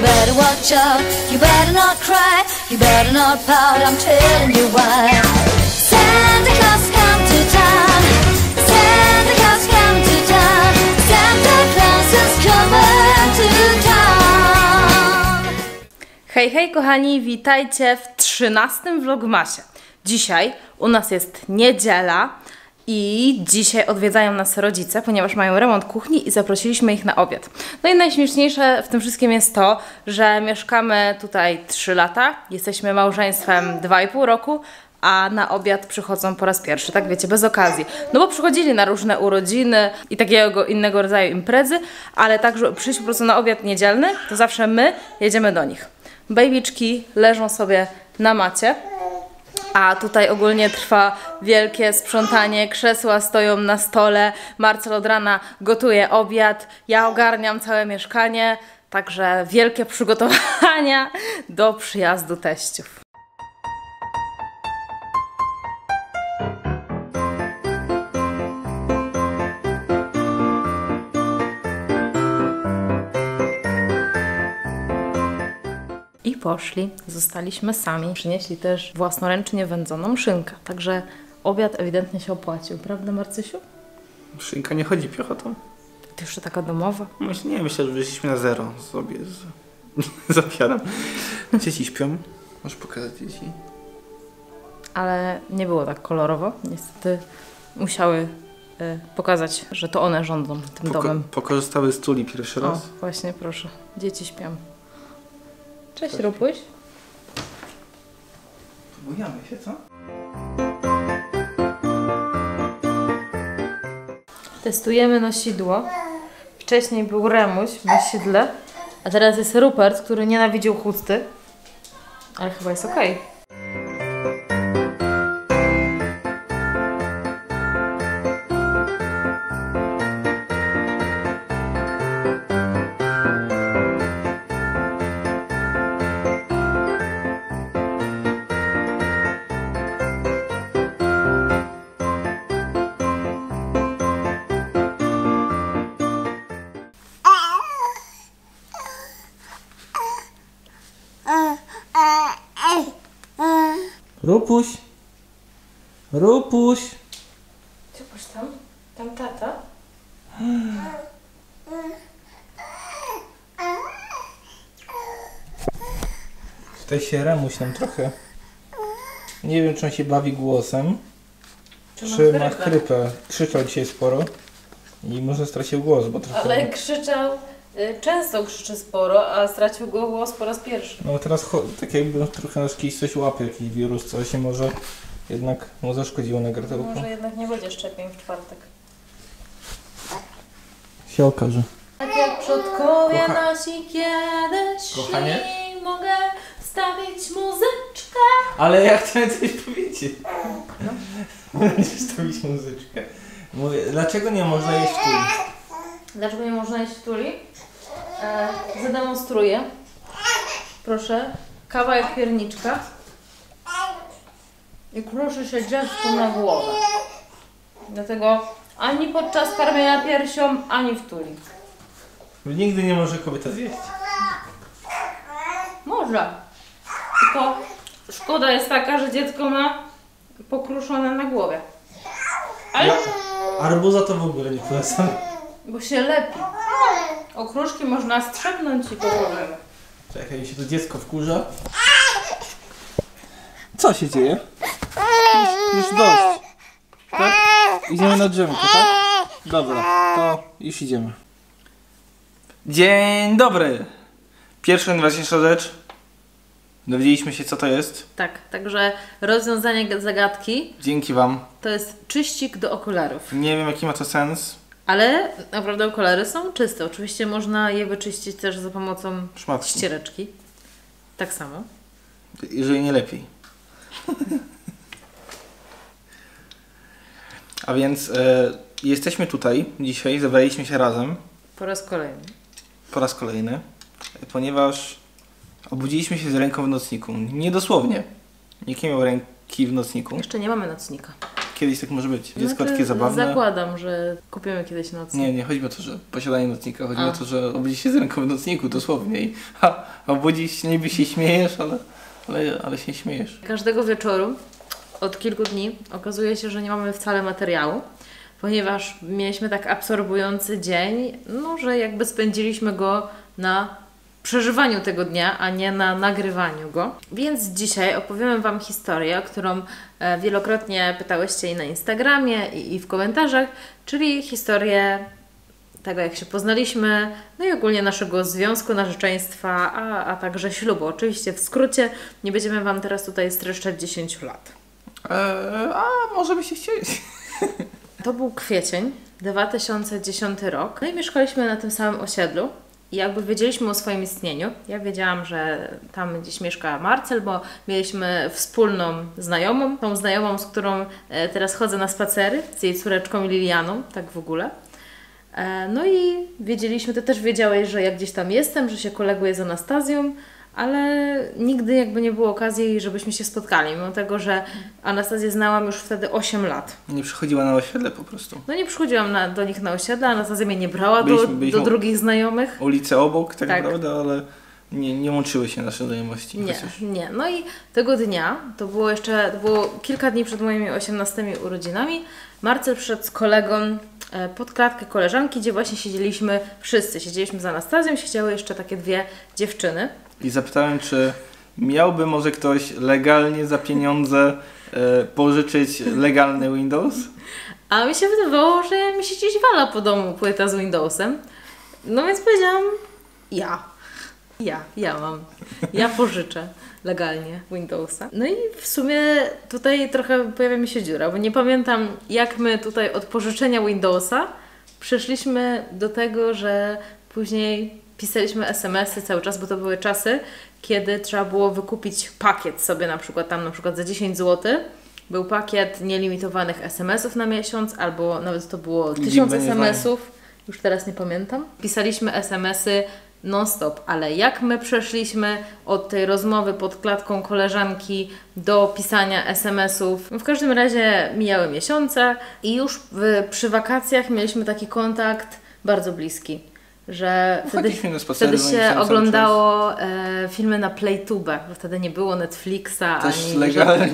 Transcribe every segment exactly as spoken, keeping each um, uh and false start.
better watch out, you better not cry, you better not pout, I'm telling you why. Santa Claus come to town, Santa Claus come to town, Santa Claus is coming to town. Hej, hej kochani, witajcie w trzynastym vlogmasie. Dzisiaj u nas jest niedziela i dzisiaj odwiedzają nas rodzice, ponieważ mają remont kuchni i zaprosiliśmy ich na obiad. No i najśmieszniejsze w tym wszystkim jest to, że mieszkamy tutaj trzy lata, jesteśmy małżeństwem dwa i pół roku, a na obiad przychodzą po raz pierwszy, tak wiecie, bez okazji. No bo przychodzili na różne urodziny i takiego innego rodzaju imprezy, ale tak, żeby przyjść po prostu na obiad niedzielny, to zawsze my jedziemy do nich. Babyczki leżą sobie na macie, a tutaj ogólnie trwa wielkie sprzątanie, krzesła stoją na stole, Marcel od rana gotuje obiad, ja ogarniam całe mieszkanie, także wielkie przygotowania do przyjazdu teściów. I poszli, zostaliśmy sami. Przynieśli też własnoręcznie wędzoną szynkę, także obiad ewidentnie się opłacił, prawda Marcysiu? Szynka nie chodzi piechotą. To jeszcze taka domowa. Myślę, nie, myślę, że wyszliśmy na zero sobie z, z obiadem. Dzieci śpią. Możesz pokazać dzieci. Ale nie było tak kolorowo. Niestety musiały y, pokazać, że to one rządzą tym Poko domem. Pokorzystały z tuli pierwszy raz. O, właśnie, proszę. Dzieci śpią. Cześć, Rupuś. Bujamy się, co? Testujemy nosidło. Wcześniej był Remuś w nosidle, a teraz jest Rupert, który nienawidził chusty. Ale chyba jest okej. Rupuś! Rupuś! Czegoś tam? Tam tata? Tutaj się Remuś nam trochę... Nie wiem, czy on się bawi głosem, czy, czy ma chrypę. Krzyczał dzisiaj sporo i może stracił głos, bo trochę... Ale krzyczał... Y, często krzyczy sporo, a stracił go głos po raz pierwszy. No teraz tak jakby trochę nas jakiś coś łapie, jakiś wirus, coś i może jednak mu zaszkodziło na gardełku. Może jednak nie będzie szczepień w czwartek. Się okaże. Tak jak przodkowie Kocha... nasi kiedyś Kochanie? szli, mogę wstawić muzyczkę. Ale ja chcę coś powiedzieć. No. Będziesz wstawić muzyczkę. Mówię, dlaczego nie można jeść w tuli? Dlaczego nie można jeść w tuli? E, zademonstruję. Proszę. Kawałek pierniczka. I kruszy się dziecko na głowę. Dlatego ani podczas karmienia piersią, ani w tuli. Nigdy nie może kobieta zjeść. Może. Tylko szkoda jest taka, że dziecko ma pokruszone na głowie. Ale... Ja, arbuza to w ogóle nie polecam. Bo się lepi. Okruszki można strzepnąć i położymy. Czekaj, się to dziecko wkurza. Co się dzieje? Już, już dość. Tak? Idziemy na drzemkę, tak? Dobra, to już idziemy. Dzień dobry! Pierwsza najważniejsza rzecz. Dowiedzieliśmy się, co to jest. Tak, także rozwiązanie zagadki Dzięki wam. to jest czyścik do okularów. Nie wiem, jaki ma to sens. Ale naprawdę okulary są czyste. Oczywiście można je wyczyścić też za pomocą Szmatki. ściereczki. Tak samo. Jeżeli nie lepiej. A więc e, jesteśmy tutaj dzisiaj, zebraliśmy się razem. Po raz kolejny. Po raz kolejny. Ponieważ obudziliśmy się z ręką w nocniku. Nie dosłownie. Nikt nie miał ręki w nocniku. Jeszcze nie mamy nocnika. kiedyś tak może być. Dziecko Znaczy, takie zabawne. Zakładam, że kupimy kiedyś nocnik. Nie, nie chodzi o to, że posiadanie nocnika, chodzi A. o to, że obudzi się z ręką w nocniku dosłownie i ha, obudzisz się, niby się śmiejesz, ale, ale, ale się śmiejesz. Każdego wieczoru od kilku dni okazuje się, że nie mamy wcale materiału, ponieważ mieliśmy tak absorbujący dzień, no, że jakby spędziliśmy go na przeżywaniu tego dnia, a nie na nagrywaniu go. Więc dzisiaj opowiemy Wam historię, którą e, wielokrotnie pytałyście i na Instagramie, i, i w komentarzach, czyli historię tego, jak się poznaliśmy, no i ogólnie naszego związku, narzeczeństwa, a, a także ślubu. Oczywiście w skrócie, nie będziemy Wam teraz tutaj streszczać dziesięć lat. Eee, a może byście chcieli? To był kwiecień, dwa tysiące dziesiąty rok. No i mieszkaliśmy na tym samym osiedlu. I jakby wiedzieliśmy o swoim istnieniu. Ja wiedziałam, że tam gdzieś mieszka Marcel, bo mieliśmy wspólną znajomą. Tą znajomą, z którą e, teraz chodzę na spacery, z jej córeczką Lilianą, tak w ogóle. E, no i wiedzieliśmy, ty też wiedziałeś, że ja gdzieś tam jestem, że się koleguję z Anastazją, ale nigdy jakby nie było okazji, żebyśmy się spotkali, mimo tego, że Anastazję znałam już wtedy osiem lat. Nie przychodziła na osiedle po prostu. No nie przychodziłam na, do nich na osiedle, Anastazja mnie nie brała Byliśmy- do, byliśmy- do drugich znajomych. Ulice obok, tak, Tak. naprawdę, ale nie, nie łączyły się nasze znajomości. Nie, Chociaż nie. No i tego dnia, to było jeszcze, to było kilka dni przed moimi osiemnastymi urodzinami, Marcel przyszedł z kolegą e, pod klatkę koleżanki, gdzie właśnie siedzieliśmy wszyscy. Siedzieliśmy z Anastazją, siedziały jeszcze takie dwie dziewczyny. I zapytałem, czy miałby może ktoś legalnie za pieniądze e, pożyczyć legalny Windows? A mi się wydawało, że mi się gdzieś wala po domu płyta z Windowsem. No więc powiedziałam, ja. Ja, ja mam. Ja pożyczę legalnie Windowsa. No i w sumie tutaj trochę pojawia mi się dziura, bo nie pamiętam, jak my tutaj od pożyczenia Windowsa przeszliśmy do tego, że później pisaliśmy es em esy cały czas, bo to były czasy, kiedy trzeba było wykupić pakiet sobie na przykład tam na przykład za dziesięć złotych. Był pakiet nielimitowanych es em esów na miesiąc, albo nawet to było tysiąc będzie es em esów. Już teraz nie pamiętam. Pisaliśmy es em esy non-stop, ale jak my przeszliśmy od tej rozmowy pod klatką koleżanki do pisania es em esów. W każdym razie mijały miesiące i już w, przy wakacjach mieliśmy taki kontakt bardzo bliski, że wtedy, Chodziliśmy na spacery, wtedy no i się cały czas. oglądało e, filmy na PlayTube, bo wtedy nie było Netflixa Też ani legalnie.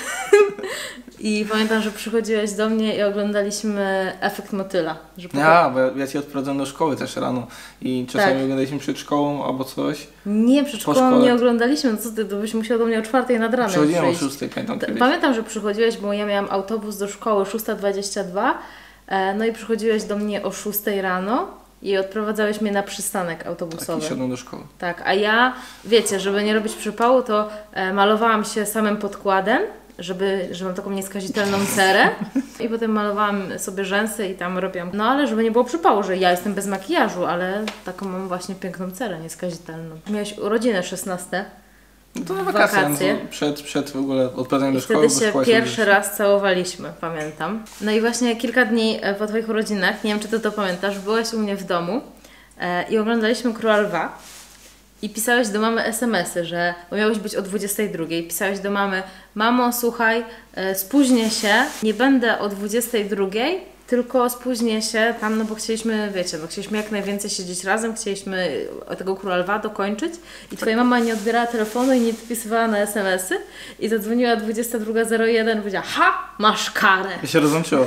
I pamiętam, że przychodziłeś do mnie i oglądaliśmy Efekt Motyla. Że potem- Ja, bo ja, ja Cię odprowadzam do szkoły też rano i czasami Tak. oglądaliśmy przed szkołą albo coś. Nie, przed Po szkołą szkole. nie oglądaliśmy. No co ty, to byś musiał do mnie o czwartej nad ranem Przychodziłem o przyjść. szóstej, pamiętam T- kiedyś. Pamiętam, że przychodziłeś, bo ja miałam autobus do szkoły szósta dwadzieścia dwa, e, no i przychodziłeś do mnie o szóstej rano i odprowadzałeś mnie na przystanek Tak, autobusowy. i szedłem do szkoły. Tak, a ja, wiecie, żeby nie robić przypału, to e, malowałam się samym podkładem, żeby, że mam taką nieskazitelną cerę i potem malowałam sobie rzęsy i tam robiłam, no ale żeby nie było przypału, że ja jestem bez makijażu, ale taką mam właśnie piękną cerę nieskazitelną. Miałeś urodziny szesnaste No to na wakacje, Wakacje. No to przed, przed w ogóle odprowadzeniem i do szkoły, wtedy bo się szkoła pierwszy odbyła. raz całowaliśmy, pamiętam. No i właśnie kilka dni e, po Twoich urodzinach, nie wiem czy Ty to pamiętasz, byłaś u mnie w domu e, i oglądaliśmy Króla Lwa. I pisałeś do mamy es em esy, że bo miałeś być o dwudziestej drugiej. Pisałeś do mamy, mamo słuchaj, e, spóźnię się, nie będę o dwudziestej drugiej, tylko spóźnię się tam, no bo chcieliśmy, wiecie, no chcieliśmy jak najwięcej siedzieć razem, chcieliśmy tego Króla Lwa dokończyć i Twoja mama nie odbierała telefonu i nie odpisywała na es em esy i zadzwoniła dwudziesta druga zero jeden i powiedziała, ha, masz karę. I się rozłączyło.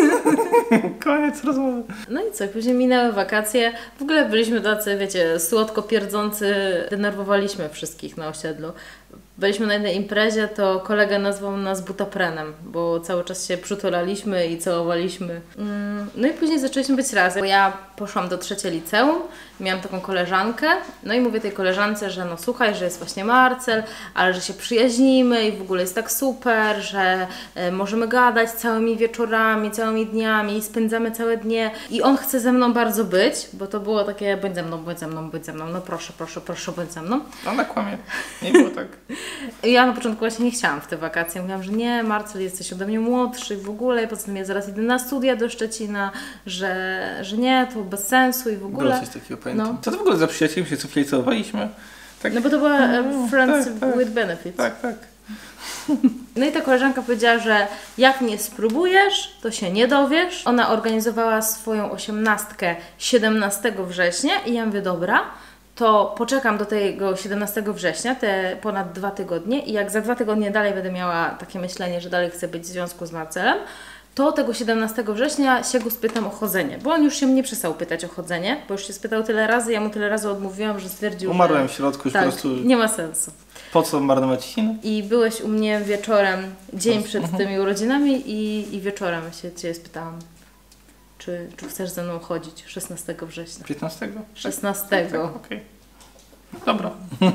Koniec rozmowy. No i co, później minęły wakacje, w ogóle byliśmy tacy, wiecie, słodko pierdzący, denerwowaliśmy wszystkich na osiedlu. Byliśmy na jednej imprezie, to kolega nazwał nas butaprenem, bo cały czas się przytulaliśmy i całowaliśmy. Mm, No i później zaczęliśmy być razem. Ja poszłam do trzeciej liceum, miałam taką koleżankę, no i mówię tej koleżance, że no słuchaj, że jest właśnie Marcel, ale że się przyjaźnimy i w ogóle jest tak super, że e, możemy gadać całymi wieczorami, całymi dniami, spędzamy całe dnie i on chce ze mną bardzo być, bo to było takie bądź ze mną, bądź ze mną, bądź ze mną, no proszę, proszę, proszę, bądź ze mną. Ona kłamie. Nie było tak. I ja na początku właśnie nie chciałam w te wakacje. Mówiłam, że nie, Marcel, jesteś ode mnie młodszy w ogóle, i poza tym ja zaraz idę na studia do Szczecina, że, że nie, to bez sensu i w ogóle. Było coś takiego, pamiętam. No. Co to w ogóle za przyjaciel się co chwilę całowaliśmy? Tak, No bo to była e, Friends tak, tak. with Benefits. tak, tak. No i ta koleżanka powiedziała, że jak nie spróbujesz, to się nie dowiesz. Ona organizowała swoją osiemnastkę siedemnastego września i ja mówię, dobra, to poczekam do tego siedemnastego września, te ponad dwa tygodnie i jak za dwa tygodnie dalej będę miała takie myślenie, że dalej chcę być w związku z Marcelem, to tego siedemnastego września się go spytam o chodzenie, bo on już się mnie przestał pytać o chodzenie, bo już się spytał tyle razy, ja mu tyle razy odmówiłam, że stwierdził, Umarłem że... w środku, już tak, po prostu... nie ma sensu. Po co marnować siły? I byłeś u mnie wieczorem, dzień przed tymi urodzinami i, i wieczorem się Cię spytałam, czy, czy chcesz ze mną chodzić szesnastego września. piętnastego? szesnastego. Okej. Okay. Dobra.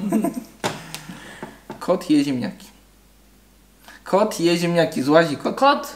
Kot je ziemniaki. Kot je ziemniaki. Złazi kot. Kot.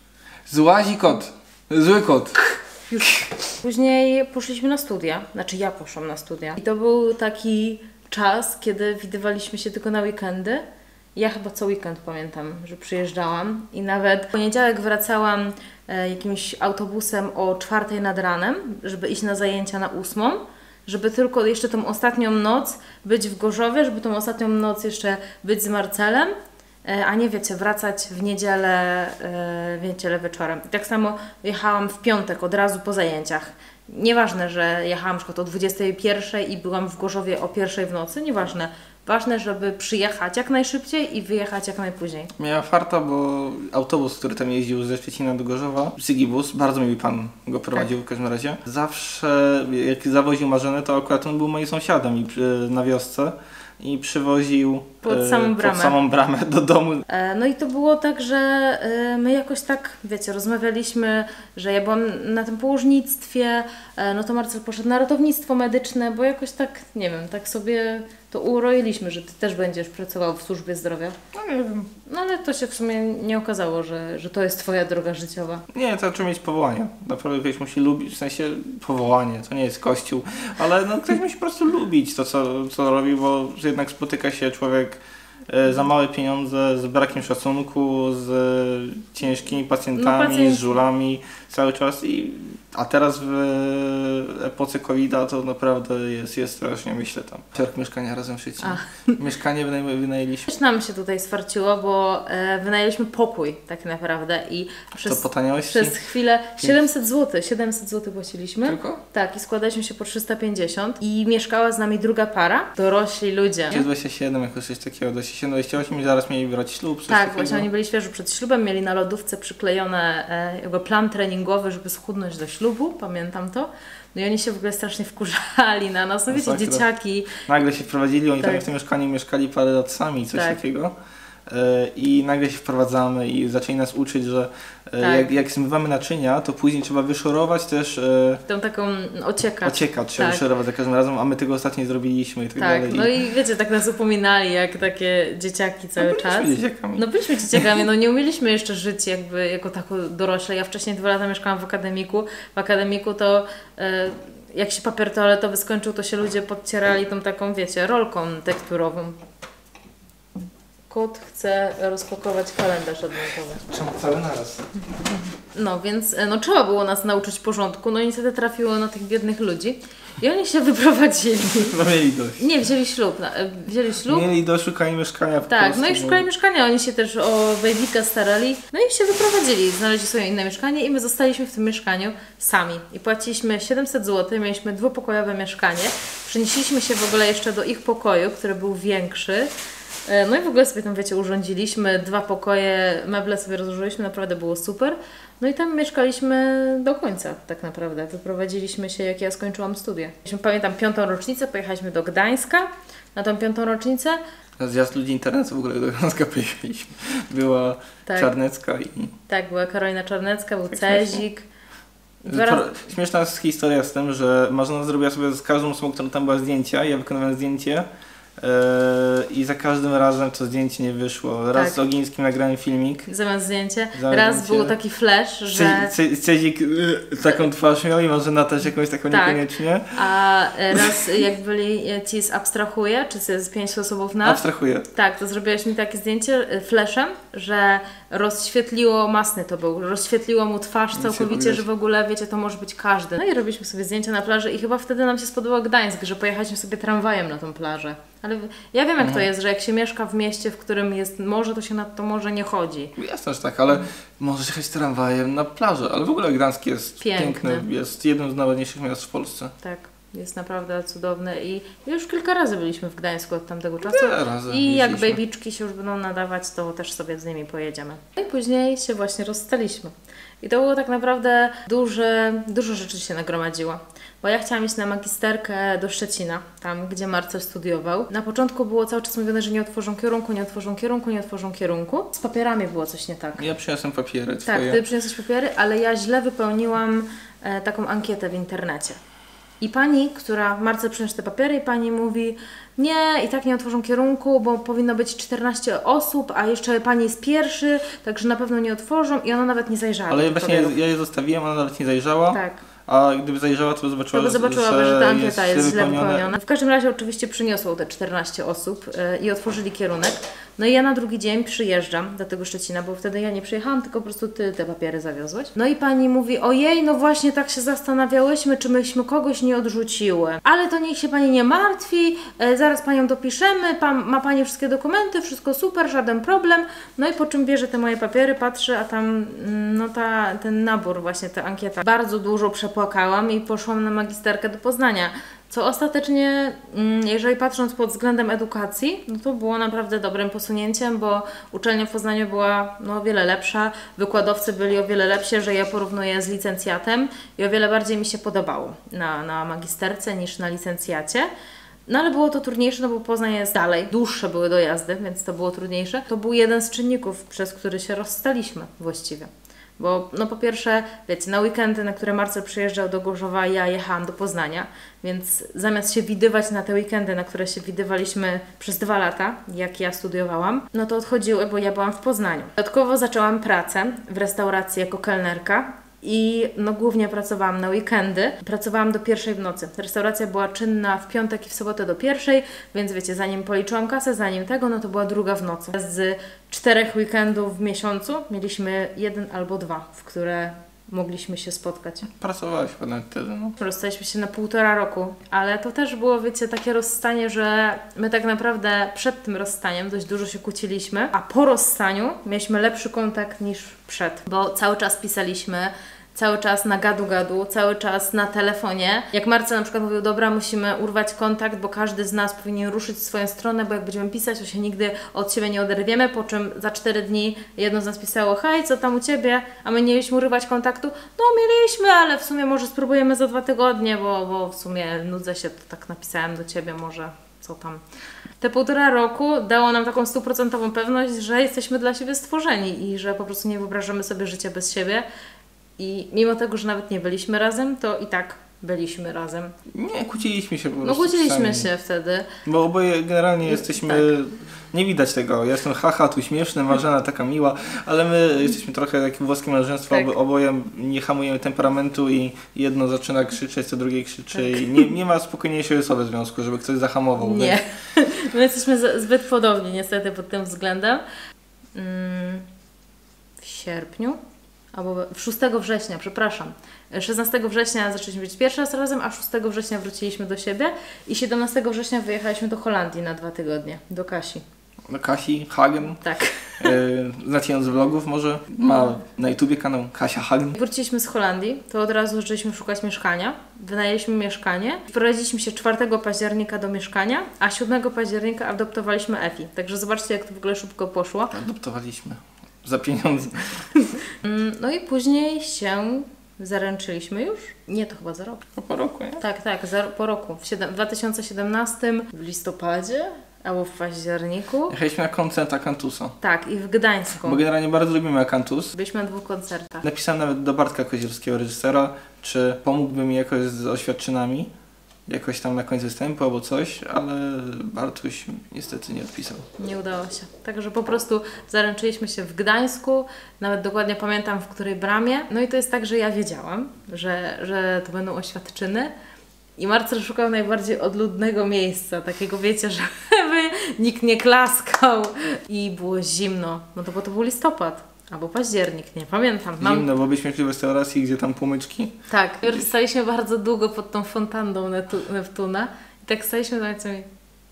Złazi kot. Zły kot. Już. Później poszliśmy na studia, znaczy ja poszłam na studia. I to był taki czas, kiedy widywaliśmy się tylko na weekendy. Ja chyba co weekend pamiętam, że przyjeżdżałam i nawet w poniedziałek wracałam e, jakimś autobusem o czwartej nad ranem, żeby iść na zajęcia na ósmą, żeby tylko jeszcze tą ostatnią noc być w Gorzowie, żeby tą ostatnią noc jeszcze być z Marcelem, e, a nie wiecie, wracać w niedzielę, e, w niedzielę wieczorem. I tak samo jechałam w piątek od razu po zajęciach. Nieważne, że jechałam na przykład o dwudziestej pierwszej i byłam w Gorzowie o pierwszej w nocy, nieważne. Ważne, żeby przyjechać jak najszybciej i wyjechać jak najpóźniej. Miała farta, bo autobus, który tam jeździł ze Szczecina do Gorzowa, Sygibus, bardzo miły pan go prowadził tak. W każdym razie. Zawsze jak zawoził Marzenę, to akurat on był moim sąsiadem i na wiosce i przywoził pod samą bramę, pod samą bramę do domu. E, no i to było tak, że e, my jakoś tak, wiecie, rozmawialiśmy, że ja byłam na tym położnictwie, e, no to Marcel poszedł na ratownictwo medyczne, bo jakoś tak, nie wiem, tak sobie to uroiliśmy, że Ty też będziesz pracował w służbie zdrowia. No nie wiem. No ale to się w sumie nie okazało, że, że to jest Twoja droga życiowa. Nie, to trzeba mieć powołanie. Naprawdę ktoś musi lubić, w sensie powołanie, to nie jest kościół, ale no, ktoś musi po prostu lubić to, co, co robi, bo jednak spotyka się człowiek e, za małe pieniądze, z brakiem szacunku, z e, ciężkimi pacjentami, no, pacjent... z żulami cały czas i a teraz w epoce kowida to naprawdę jest, jest strasznie, myślę tam. Czerk mieszkania razem w Szczecinie. Mieszkanie wynaj- wynajęliśmy. Też nam się tutaj sfarciło, bo e, wynajęliśmy pokój tak naprawdę i przez, to po taniości? przez chwilę siedemset złotych, siedemset złotych płaciliśmy. Tylko? Tak, i składaliśmy się po trzysta pięćdziesiąt i mieszkała z nami druga para, dorośli ludzie. dwadzieścia siedem, jakoś coś takiego, dwadzieścia siedem, dwadzieścia osiem i zaraz mieli brać ślub. Coś tak, takiego. właśnie oni byli świeżo przed ślubem, mieli na lodówce przyklejone e, jego plan treningowy, żeby schudnąć do ślubu, pamiętam to. No i oni się w ogóle strasznie wkurzali na nas, no wiecie, Masakra. dzieciaki. Nagle się wprowadzili, oni tak. tam w tym mieszkaniu mieszkali parę lat sami, coś tak. takiego. I nagle się wprowadzamy i zaczęli nas uczyć, że tak. jak, jak zmywamy naczynia, to później trzeba wyszorować też e, tą taką ociekacz. Ociekacz trzeba tak. wyszorować za każdym razem, a my tego ostatnio zrobiliśmy i tak, tak dalej. No i wiecie, tak nas upominali jak takie dzieciaki cały no, czas. Byliśmy dzieciakami. No byliśmy dzieciakami, no nie umieliśmy jeszcze żyć jakby jako tako dorośle. Ja wcześniej dwa lata mieszkałam w akademiku. W akademiku to e, jak się papier toaletowy skończył, to się ludzie podcierali tą taką, wiecie, rolką tekturową. Kot chce rozpakować kalendarz adwentowy. Czemu cały naraz? No więc no, trzeba było nas nauczyć porządku, no i niestety trafiło na tych biednych ludzi i oni się wyprowadzili. No mieli dość. Nie, wzięli ślub. Wzięli ślub. Mieli dość, szukali mieszkania po Tak, prostu, no i szukali mieszkania, oni się też o Bejwika starali, no i się wyprowadzili, znaleźli sobie inne mieszkanie i my zostaliśmy w tym mieszkaniu sami. I płaciliśmy siedemset złotych, mieliśmy dwupokojowe mieszkanie, przenieśliśmy się w ogóle jeszcze do ich pokoju, który był większy. No i w ogóle sobie tam, wiecie, urządziliśmy dwa pokoje, meble sobie rozłożyliśmy, naprawdę było super. No i tam mieszkaliśmy do końca tak naprawdę. Wyprowadziliśmy się, jak ja skończyłam studia. Pamiętam piątą rocznicę, pojechaliśmy do Gdańska na tą piątą rocznicę. Na zjazd ludzi internetu w ogóle do Gdańska pojechaliśmy. Była tak. Czarnecka i... Tak, była Karolina Czarnecka, był tak Cezik. Raz... Śmieszna jest historia z tym, że Marzena zrobiła sobie z każdą osobą, która tam była zdjęcia, ja wykonałem zdjęcie. Yy, I za każdym razem to zdjęcie nie wyszło. Raz tak. z Ogińskim nagrałem filmik. Zamiast zdjęcie. Zamiast Raz zdjęcie. był taki flash, że... Ce- Cezik yy, taką twarz miał i Marzena też jakąś taką tak. niekoniecznie. A raz jak byli ci z Abstrahuję, czy z pięć sposobów na... Abstrahuję. Tak, to zrobiłeś mi takie zdjęcie flashem, że rozświetliło, masny to był, rozświetliło mu twarz całkowicie, że w ogóle, wiecie, to może być każdy. No i robiliśmy sobie zdjęcia na plaży i chyba wtedy nam się spodobał Gdańsk, że pojechaliśmy sobie tramwajem na tą plażę. Ale ja wiem jak Mhm. to jest, że jak się mieszka w mieście, w którym jest morze, to się nad to morze nie chodzi. Jasne, że tak, ale możesz jechać tramwajem na plażę, ale w ogóle Gdańsk jest Piękny. piękny, jest jednym z najładniejszych miast w Polsce. Tak, jest naprawdę cudowny i już kilka razy byliśmy w Gdańsku od tamtego czasu. Wiele razy I jak jeździliśmy. babyczki się już będą nadawać, to też sobie z nimi pojedziemy. No i później się właśnie rozstaliśmy. I to było tak naprawdę duże, dużo rzeczy się nagromadziło. Bo ja chciałam iść na magisterkę do Szczecina, tam gdzie Marcel studiował. Na początku było cały czas mówione, że nie otworzą kierunku, nie otworzą kierunku, nie otworzą kierunku. Z papierami było coś nie tak. Ja przyniosłem papiery Tak, twoje. ty przyniosłeś papiery, ale ja źle wypełniłam e, taką ankietę w internecie. I pani, która Marcel przyniósł te papiery i pani mówi, nie, i tak nie otworzą kierunku, bo powinno być czternaście osób, a jeszcze pani jest pierwszy, także na pewno nie otworzą i ona nawet nie zajrzała. Ale do tych właśnie papierów. ja je zostawiłem, ona nawet nie zajrzała. Tak. A gdyby zajrzała, to by zobaczyła, To by zobaczyłaby, że ta ankieta jest, źle wypełnione. wypełniona. W każdym razie oczywiście przyniosło te czternaście osób yy, i otworzyli kierunek. No i ja na drugi dzień przyjeżdżam do tego Szczecina, bo wtedy ja nie przyjechałam, tylko po prostu ty te papiery zawiozłeś. No i pani mówi, ojej, no właśnie tak się zastanawiałyśmy, czy myśmy kogoś nie odrzuciły. Ale to niech się pani nie martwi, yy, zaraz panią dopiszemy, pan, ma pani wszystkie dokumenty, wszystko super, żaden problem. No i po czym bierze te moje papiery, patrzy, a tam mm, no ta, ten nabór, właśnie ta ankieta. Bardzo dużo przepłakałam i poszłam na magisterkę do Poznania. Co ostatecznie, mm, jeżeli patrząc pod względem edukacji, no to było naprawdę dobrym posunięciem, bo uczelnia w Poznaniu była no, o wiele lepsza, wykładowcy byli o wiele lepsi, że ja porównuję z licencjatem i o wiele bardziej mi się podobało na, na magisterce niż na licencjacie. No ale było to trudniejsze, no bo Poznań jest dalej, dłuższe były dojazdy, więc to było trudniejsze. To był jeden z czynników, przez który się rozstaliśmy właściwie. Bo no po pierwsze, wiecie, na weekendy, na które Marcel przyjeżdżał do Gorzowa, ja jechałam do Poznania, więc zamiast się widywać na te weekendy, na które się widywaliśmy przez dwa lata, jak ja studiowałam, no to odchodziły, bo ja byłam w Poznaniu. Dodatkowo zaczęłam pracę w restauracji jako kelnerka i no głównie pracowałam na weekendy. Pracowałam do pierwszej w nocy. Restauracja była czynna w piątek i w sobotę do pierwszej, więc wiecie, zanim policzyłam kasę, zanim tego, no to była druga w nocy. Z czterech weekendów w miesiącu mieliśmy jeden albo dwa, w które mogliśmy się spotkać. Pracowałaś potem wtedy, no. Rozstaliśmy się na półtora roku, ale to też było, wiecie, takie rozstanie, że my tak naprawdę przed tym rozstaniem dość dużo się kłóciliśmy, a po rozstaniu mieliśmy lepszy kontakt niż przed, bo cały czas pisaliśmy, cały czas na gadu-gadu, cały czas na telefonie. Jak Marcel na przykład mówił, dobra, musimy urwać kontakt, bo każdy z nas powinien ruszyć w swoją stronę, bo jak będziemy pisać, to się nigdy od siebie nie oderwiemy, po czym za cztery dni jedno z nas pisało, hej, co tam u Ciebie? A my nie mieliśmy urywać kontaktu? No mieliśmy, ale w sumie może spróbujemy za dwa tygodnie, bo, bo w sumie nudzę się, to tak napisałem do Ciebie, może co tam. Te półtora roku dało nam taką stuprocentową pewność, że jesteśmy dla siebie stworzeni i że po prostu nie wyobrażamy sobie życia bez siebie. I mimo tego, że nawet nie byliśmy razem, to i tak byliśmy razem. Nie, kłóciliśmy się po No prostu. kłóciliśmy czasami. się wtedy. Bo oboje generalnie jesteśmy, tak. nie widać tego, ja jestem haha, tu śmieszny, Marzena taka miła, ale my jesteśmy trochę jak włoskie małżeństwo, Tak. obo, oboje nie hamujemy temperamentu i jedno zaczyna krzyczeć, co drugie krzyczy tak. I nie, nie ma spokojniejszej osoby w związku, żeby ktoś zahamował. Nie, my jesteśmy z, zbyt podobni niestety pod tym względem. Mm, w sierpniu, albo szóstego września, przepraszam. szesnastego września zaczęliśmy być pierwszy raz razem, a szóstego września wróciliśmy do siebie i siedemnastego września wyjechaliśmy do Holandii na dwa tygodnie, do Kasi. Do Kasi Hagen. Tak. Yy, znacie ją z vlogów może? Ma na YouTubie kanał Kasia Hagen. Wróciliśmy z Holandii, to od razu zaczęliśmy szukać mieszkania. Wynajęliśmy mieszkanie. Wprowadziliśmy się czwartego października do mieszkania, a siódmego października adoptowaliśmy Efi. Także zobaczcie, jak to w ogóle szybko poszło. Adoptowaliśmy. Za pieniądze. No i później się zaręczyliśmy już. Nie, to chyba za rok. Po, po roku, nie? Tak, tak, za, po roku. W, siedem, w dwa tysiące siedemnastym, w listopadzie albo w październiku. Jechaliśmy na koncert Akantusa. Tak, i w Gdańsku. Bo generalnie bardzo lubimy Akantus. Byliśmy na dwóch koncertach. Napisałem nawet do Bartka Kozielskiego, reżysera, czy pomógłby mi jakoś z oświadczynami, jakoś tam na końcu występu albo coś, ale Bartuś niestety nie odpisał. Nie udało się. Także po prostu zaręczyliśmy się w Gdańsku, nawet dokładnie pamiętam w której bramie. No i to jest tak, że ja wiedziałam, że, że to będą oświadczyny. I Marcel szukał najbardziej odludnego miejsca, takiego wiecie, żeby nikt nie klaskał i było zimno. No to bo to był listopad albo październik, nie pamiętam. Mam... Zimno, bo byliśmy szli w restauracji, gdzie tam płomyczki. Tak, już staliśmy bardzo długo pod tą fontanną Neptuna i tak staliśmy na i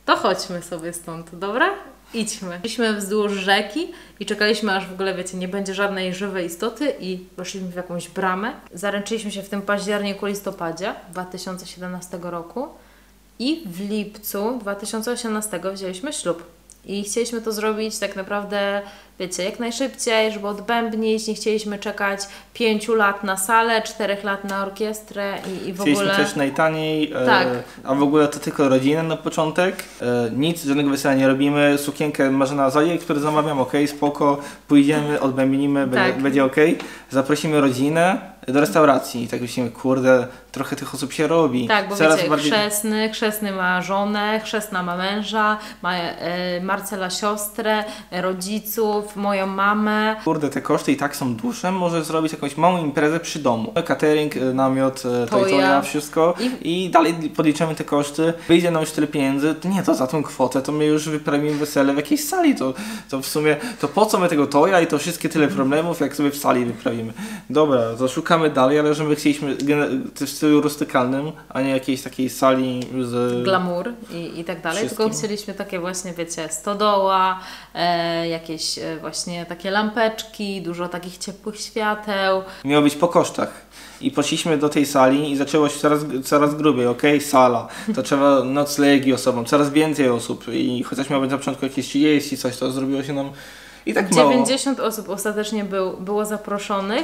To chodźmy sobie stąd, dobra? Idźmy. Szliśmy wzdłuż rzeki i czekaliśmy, aż w ogóle, wiecie, nie będzie żadnej żywej istoty i weszliśmy w jakąś bramę. Zaręczyliśmy się w tym październiku, listopadzie dwa tysiące siedemnastego roku i w lipcu dwa tysiące osiemnastego wzięliśmy ślub. I chcieliśmy to zrobić tak naprawdę, wiecie, jak najszybciej, żeby odbębnić. Nie chcieliśmy czekać pięciu lat na salę, czterech lat na orkiestrę i, i w Chcieliśmy ogóle... też najtaniej, Tak. e, a w ogóle to tylko rodzinę na początek. E, nic, żadnego wesela nie robimy. Sukienkę Marzena z AliExpress zamawiam, ok, spoko, pójdziemy, odbębnimy, Tak. będzie, będzie ok. Zaprosimy rodzinę do restauracji i tak myślimy, kurde, trochę tych osób się robi. Tak, bo Coraz wiecie, bardziej... chrzestny, chrzestny ma żonę, chrzestna ma męża, ma e, Marcela siostrę, e, rodziców, moją mamę. Kurde, te koszty i tak są duże, może zrobić jakąś małą imprezę przy domu. Catering, e, namiot, e, to i to, ja, wszystko I... i dalej podliczymy te koszty. Wyjdzie nam już tyle pieniędzy, to nie, to za tą kwotę, to my już wyprawimy wesele w jakiejś sali, to, to w sumie, to po co my tego toja i to wszystkie tyle problemów, jak sobie w sali wyprawimy. Dobra, to szukamy dalej, ale że my chcieliśmy w stylu rustykalnym, a nie jakiejś takiej sali z... glamour i, i tak dalej, wszystkim. tylko chcieliśmy takie właśnie, wiecie, stodoła, e, jakieś e, właśnie takie lampeczki, dużo takich ciepłych świateł. Miało być po kosztach. I poszliśmy do tej sali i zaczęło się coraz, coraz grubiej, okej, okay? Sala, to trzeba noclegi osobom, coraz więcej osób i chociaż miało być na początku jakieś trzydzieści coś, to zrobiło się nam i tak mało. dziewięćdziesiąt osób ostatecznie był, było zaproszonych,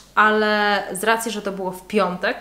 ale z racji, że to było w piątek,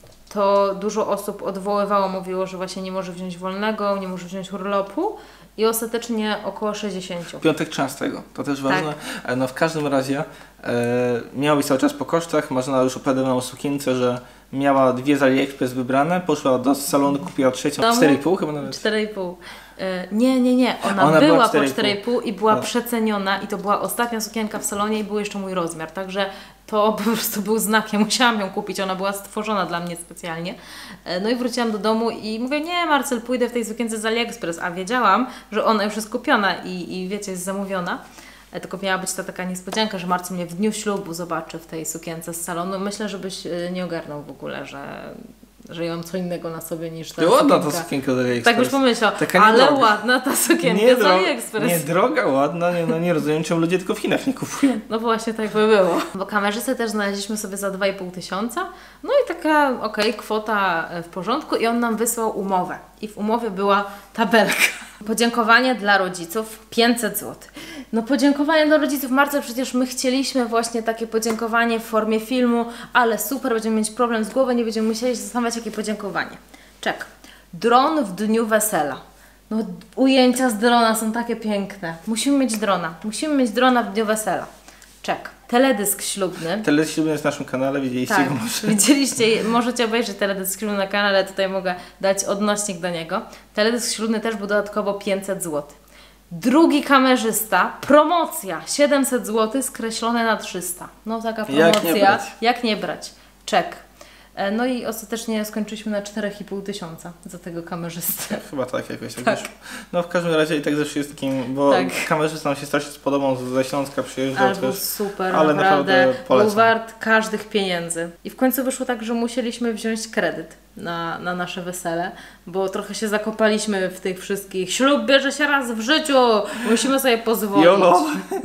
to dużo osób odwoływało, mówiło, że właśnie nie może wziąć wolnego, nie może wziąć urlopu i ostatecznie około sześćdziesiąt. Piątek trzynastego, to też ważne. Tak. No w każdym razie e, miało być cały czas po kosztach. Marzena już opowiadała o sukience, że miała dwie z AliExpress wybrane, poszła do salonu, kupiła trzecią, cztery i pół chyba nawet. cztery i pół. E, nie, nie, nie. Ona, Ona była, była po cztery i pół i była no. przeceniona i to była ostatnia sukienka w salonie i był jeszcze mój rozmiar, także to po prostu był znakiem, musiałam ją kupić, ona była stworzona dla mnie specjalnie. No i wróciłam do domu i mówię, nie Marcel, pójdę w tej sukience z AliExpress, a wiedziałam, że ona już jest kupiona i, i wiecie, jest zamówiona. Tylko miała być to taka niespodzianka, że Marcel mnie w dniu ślubu zobaczy w tej sukience z salonu. Myślę, żebyś nie ogarnął w ogóle, że... że ja mam co innego na sobie niż ta ładna sukienka. ta sukienka z AliExpress. Tak byś pomyślał, Taka ale niedroga. ładna ta sukienka nie z AliExpress. Nie droga, ładna, nie, no nie rozumiem, czemu ludzie tylko w Chinach nie kupują. No właśnie tak by było. Bo kamerzystę też znaleźliśmy sobie za dwa i pół tysiąca. No i taka, okej, okay, kwota w porządku i on nam wysłał umowę. I w umowie była tabelka. Podziękowanie dla rodziców pięćset złotych. No podziękowanie dla rodziców, Marcel, przecież my chcieliśmy właśnie takie podziękowanie w formie filmu, ale super, będziemy mieć problem z głową, nie będziemy musieli się zastanawiać, jakie podziękowanie. Czek. Dron w dniu wesela. No ujęcia z drona są takie piękne. Musimy mieć drona. Musimy mieć drona w dniu wesela. Czek. Teledysk ślubny. Teledysk ślubny jest na naszym kanale, widzieliście tak, go może? widzieliście, możecie obejrzeć teledysk ślubny na kanale, tutaj mogę dać odnośnik do niego. Teledysk ślubny też był dodatkowo pięćset złotych. Drugi kamerzysta, promocja, siedemset złotych skreślone na trzysta. No taka promocja, Jak nie brać? Jak nie brać? Czek. No i ostatecznie skończyliśmy na cztery i pół tysiąca za tego kamerzystę. Chyba tak jakoś tak, tak. wyszło. No w każdym razie i tak zawsze jest takim, bo tak. kamerzysta nam się strasznie spodobał, ze Śląska przyjeżdżał Ale był też. super, ale naprawdę, naprawdę polecam. był wart każdych pieniędzy. I w końcu wyszło tak, że musieliśmy wziąć kredyt na, na nasze wesele, bo trochę się zakopaliśmy w tych wszystkich. Ślub bierze się raz w życiu, musimy sobie pozwolić. Jolo.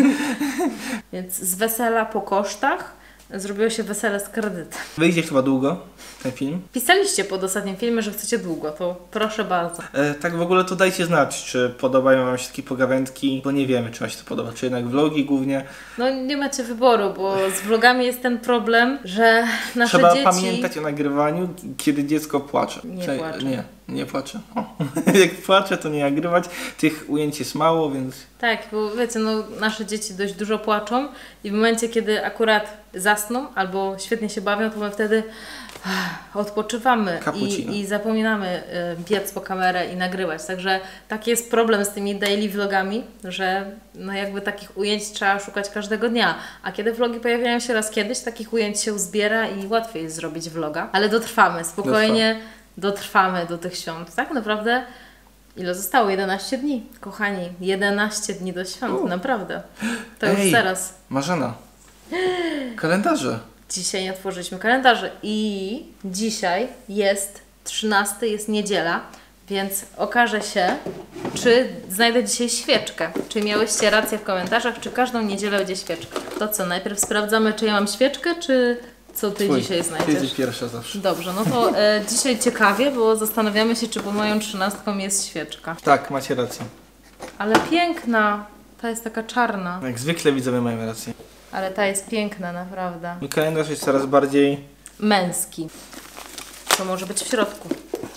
Więc z wesela po kosztach zrobiło się wesele z kredytem. Wyjdzie chyba długo ten film. Pisaliście pod ostatnim filmie, że chcecie długo, to proszę bardzo. E, tak w ogóle to dajcie znać, czy podobają Wam się takie pogawędki, bo nie wiemy, czy Wam się to podoba, czy jednak vlogi głównie. No nie macie wyboru, bo z vlogami jest ten problem, że nasze Trzeba dzieci... pamiętać o nagrywaniu, kiedy dziecko płacze. Nie Czy, płacze. Nie, nie płacze. O. Jak płacze, to nie nagrywać. Tych ujęć jest mało, więc... Tak, bo wiecie, no nasze dzieci dość dużo płaczą i w momencie, kiedy akurat zasną albo świetnie się bawią, to my wtedy odpoczywamy i, i zapominamy y, biec po kamerę i nagrywać. Także taki jest problem z tymi daily vlogami, że no jakby takich ujęć trzeba szukać każdego dnia. A kiedy vlogi pojawiają się raz kiedyś, takich ujęć się uzbiera i łatwiej jest zrobić vloga. Ale dotrwamy, spokojnie dotrwamy do tych świąt. Tak naprawdę ile zostało? jedenaście dni, kochani. jedenaście dni do świąt, U. naprawdę. To Ej, już zaraz. Marzena, kalendarze. Dzisiaj nie otworzyliśmy kalendarzy i dzisiaj jest trzynasty, jest niedziela. Więc okaże się, czy znajdę dzisiaj świeczkę. Czy miałyście rację w komentarzach, czy każdą niedzielę będzie świeczka. To co, najpierw sprawdzamy, czy ja mam świeczkę, czy co ty Twój, dzisiaj Ty znajdziesz? jesteś pierwsza zawsze. Dobrze, no to e, dzisiaj ciekawie, bo zastanawiamy się, czy pod moją trzynastką jest świeczka. Tak, macie rację. Ale piękna. Ta jest taka czarna. Jak zwykle widzowie mają rację. Ale ta jest piękna, naprawdę. Mój kalendarz jest coraz bardziej... Męski. Co może być w środku?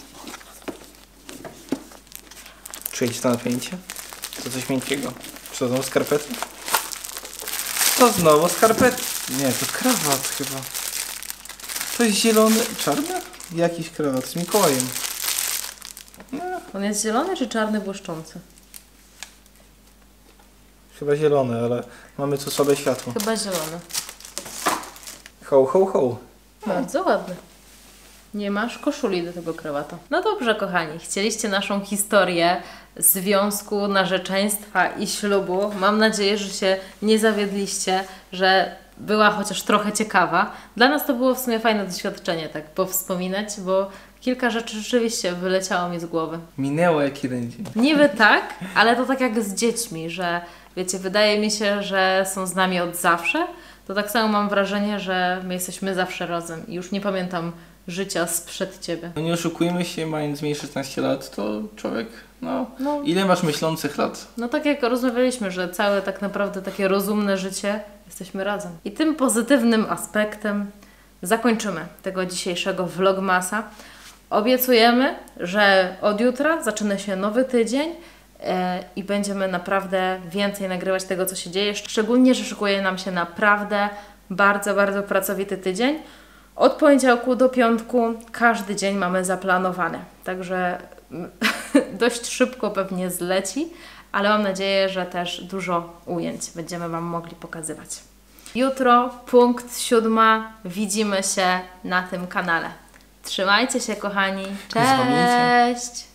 Czujecie to napięcie? To coś miękkiego. Czy to znowu skarpety? To znowu skarpety. Nie, to krawat chyba. To jest zielony... Czarny? Jakiś krawat z Mikołajem. On jest zielony czy czarny błyszczący? Chyba zielony, ale mamy tu słabe światło. Chyba zielony. Ho, ho, ho. Bardzo ładny. Nie masz koszuli do tego krawata. No dobrze, kochani. Chcieliście naszą historię związku, narzeczeństwa i ślubu. Mam nadzieję, że się nie zawiedliście, że była chociaż trochę ciekawa. Dla nas to było w sumie fajne doświadczenie, tak powspominać, bo kilka rzeczy rzeczywiście wyleciało mi z głowy. Minęło jak jeden dzień. Niby tak, ale to tak jak z dziećmi, że wiecie, wydaje mi się, że są z nami od zawsze. To tak samo mam wrażenie, że my jesteśmy zawsze razem i już nie pamiętam życia sprzed Ciebie. No nie oszukujmy się, mając mniej szesnaście lat, to człowiek, no, No. ile masz myślących lat? No tak jak rozmawialiśmy, że całe tak naprawdę takie rozumne życie jesteśmy razem. I tym pozytywnym aspektem zakończymy tego dzisiejszego vlogmasa. Obiecujemy, że od jutra zaczyna się nowy tydzień e, i będziemy naprawdę więcej nagrywać tego, co się dzieje. Szczególnie, że szykuje nam się naprawdę bardzo, bardzo pracowity tydzień. Od poniedziałku do piątku każdy dzień mamy zaplanowany. Także dość szybko pewnie zleci, ale mam nadzieję, że też dużo ujęć będziemy Wam mogli pokazywać. Jutro, punkt siódma, widzimy się na tym kanale. Trzymajcie się, kochani. Zapomnijcie. Cześć!